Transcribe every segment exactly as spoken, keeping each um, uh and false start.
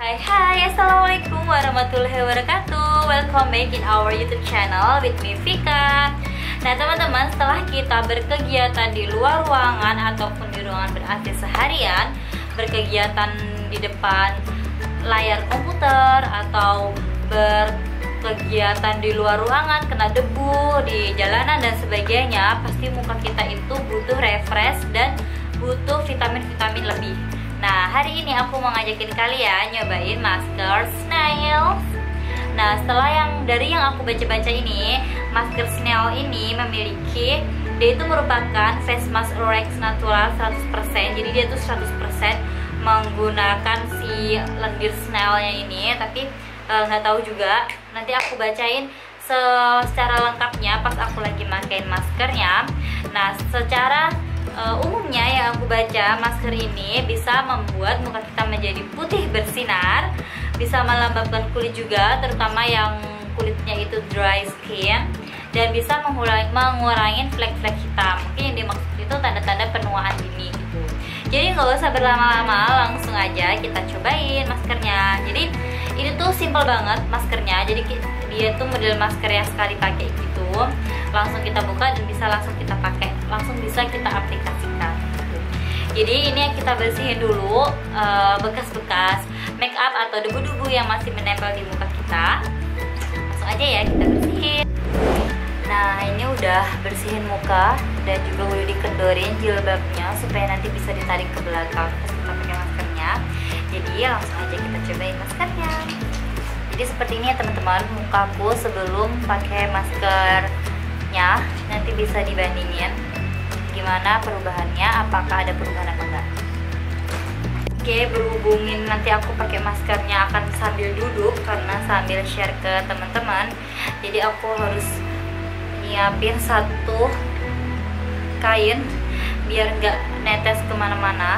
Hai hai, assalamualaikum warahmatullahi wabarakatuh. Welcome back in our YouTube channel with me Vika. Nah teman-teman, setelah kita berkegiatan di luar ruangan ataupun di ruangan ber-A C seharian, berkegiatan di depan layar komputer atau berkegiatan di luar ruangan, kena debu di jalanan dan sebagainya, pasti muka kita itu butuh refresh dan butuh vitamin-vitamin lebih. Nah, hari ini aku mau ngajakin kalian nyobain masker Snails. Nah, setelah yang dari yang aku baca-baca ini, masker Snail ini memiliki, dia itu merupakan face mask Rex natural seratus persen. Jadi dia tuh seratus persen menggunakan si lendir snailnya ini. Tapi nggak e, tahu juga, nanti aku bacain secara lengkapnya pas aku lagi makain maskernya. Nah, secara Uh, umumnya yang aku baca, masker ini bisa membuat muka kita menjadi putih bersinar, bisa melembabkan kulit juga, terutama yang kulitnya itu dry skin, dan bisa mengurangi, mengurangi flek-flek hitam. Mungkin yang dimaksud itu tanda-tanda penuaan dini gitu. Jadi nggak usah berlama-lama, langsung aja kita cobain maskernya. Jadi ini tuh simple banget maskernya. Jadi dia tuh model masker yang sekali pakai gitu, langsung kita buka dan bisa langsung kita pakai, langsung bisa kita aplikasikan. Jadi ini yang kita bersihin dulu bekas-bekas uh, make up atau debu-debu yang masih menempel di muka kita. Langsung aja ya kita bersihin. Nah, ini udah bersihin muka dan juga udah dikendorin jilbabnya supaya nanti bisa ditarik ke belakang pas kita pakai maskernya. Jadi langsung aja kita cobain maskernya. Jadi seperti ini ya teman-teman mukaku sebelum pakai maskernya. Nanti bisa dibandingin gimana perubahannya, apakah ada perubahan apa enggak. Oke, berhubungin nanti aku pakai maskernya akan sambil duduk karena sambil share ke teman-teman. Jadi aku harus nyiapin satu kain biar nggak netes kemana-mana.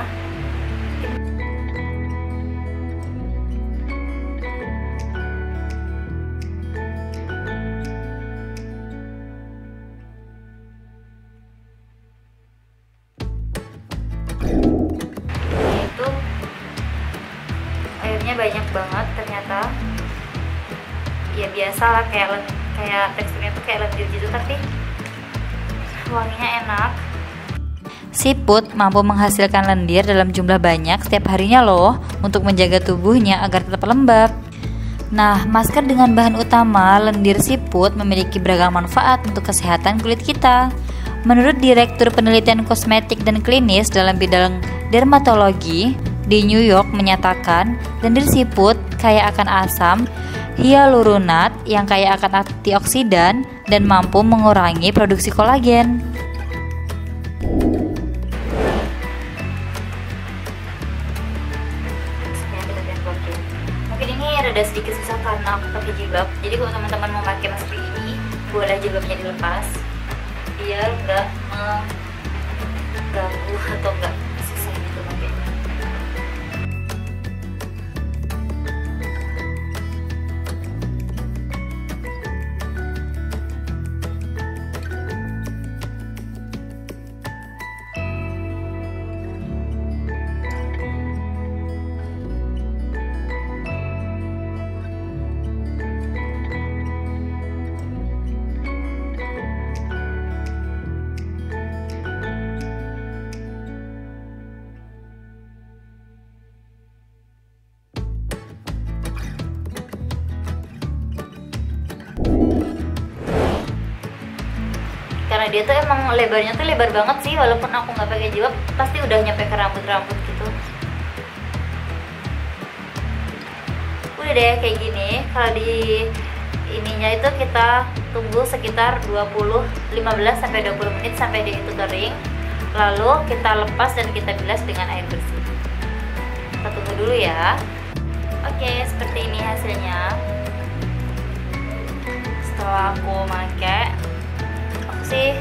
Itu airnya banyak banget ternyata. Ya biasalah kayak kayak teksturnya tuh kayak lendir gitu, tapi wanginya enak. Siput mampu menghasilkan lendir dalam jumlah banyak setiap harinya loh, untuk menjaga tubuhnya agar tetap lembab. Nah, masker dengan bahan utama lendir siput memiliki beragam manfaat untuk kesehatan kulit kita. Menurut Direktur Penelitian Kosmetik dan Klinis dalam bidang dermatologi di New York menyatakan, lendir siput kaya akan asam hyaluronat yang kaya akan antioksidan dan mampu mengurangi produksi kolagen. Mungkin ini rada sedikit susah karena aku pakai jilbab. Jadi kalau teman-teman mau pakai masker ini, boleh jilbabnya dilepas biar nggak mengganggu atau nggak susah gitu pakainya. Karena dia tuh emang lebarnya tuh lebar banget sih, walaupun aku nggak pakai jilbab pasti udah nyampe ke rambut-rambut gitu. Udah deh kayak gini. Kalau di ininya itu kita tunggu sekitar dua puluh, lima belas sampai dua puluh menit sampai dia itu kering. Lalu kita lepas dan kita bilas dengan air bersih. Kita tunggu dulu ya. Oke, seperti ini hasilnya. Setelah aku pakai, sih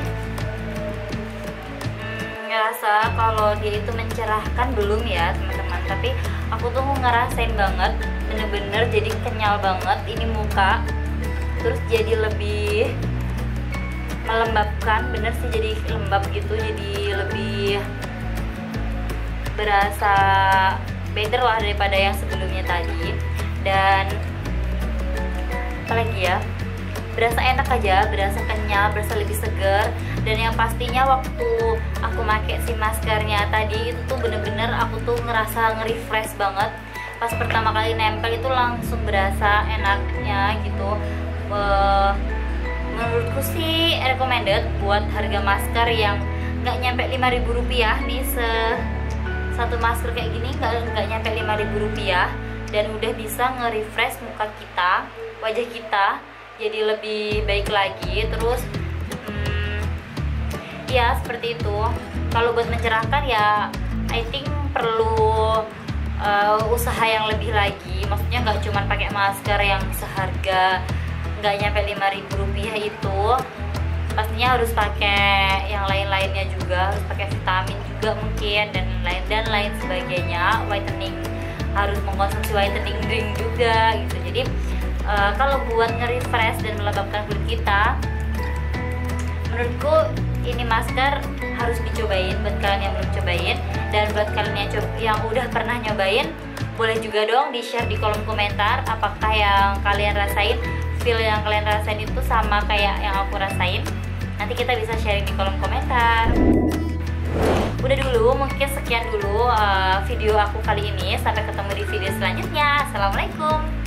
hmm, ngerasa kalau dia itu mencerahkan belum ya teman-teman, tapi aku tuh ngerasain banget bener-bener jadi kenyal banget ini muka, terus jadi lebih melembabkan, bener sih jadi lembab gitu, jadi lebih berasa better lah daripada yang sebelumnya tadi. Dan apalagi ya, berasa enak aja, berasa kenyal, berasa lebih segar. Dan yang pastinya waktu aku pakai si maskernya tadi itu tuh bener-bener aku tuh ngerasa nge-refresh banget. Pas pertama kali nempel itu langsung berasa enaknya gitu. uh, Menurutku sih recommended buat harga masker yang nggak nyampe lima ribu rupiah nih. Se satu masker kayak gini nggak nggak nyampe lima ribu rupiah dan udah bisa nge-refresh muka kita, wajah kita jadi lebih baik lagi. Terus hmm, ya seperti itu. Kalau buat mencerahkan ya I think perlu uh, usaha yang lebih lagi. Maksudnya nggak cuma pakai masker yang seharga nggak nyampe lima ribu rupiah itu, pastinya harus pakai yang lain-lainnya juga, harus pakai vitamin juga mungkin dan lain dan lain sebagainya. Whitening, harus mengkonsumsi whitening drink juga gitu. Jadi uh, kalau buat nge-refresh dan melembabkan kulit kita, menurutku ini masker harus dicobain buat kalian yang belum cobain. Dan buat kalian yang, yang udah pernah nyobain, boleh juga dong di share di kolom komentar apakah yang kalian rasain, feel yang kalian rasain itu sama kayak yang aku rasain. Nanti kita bisa sharing di kolom komentar. Udah dulu, mungkin sekian dulu uh, video aku kali ini. Sampai ketemu di video selanjutnya. Assalamualaikum.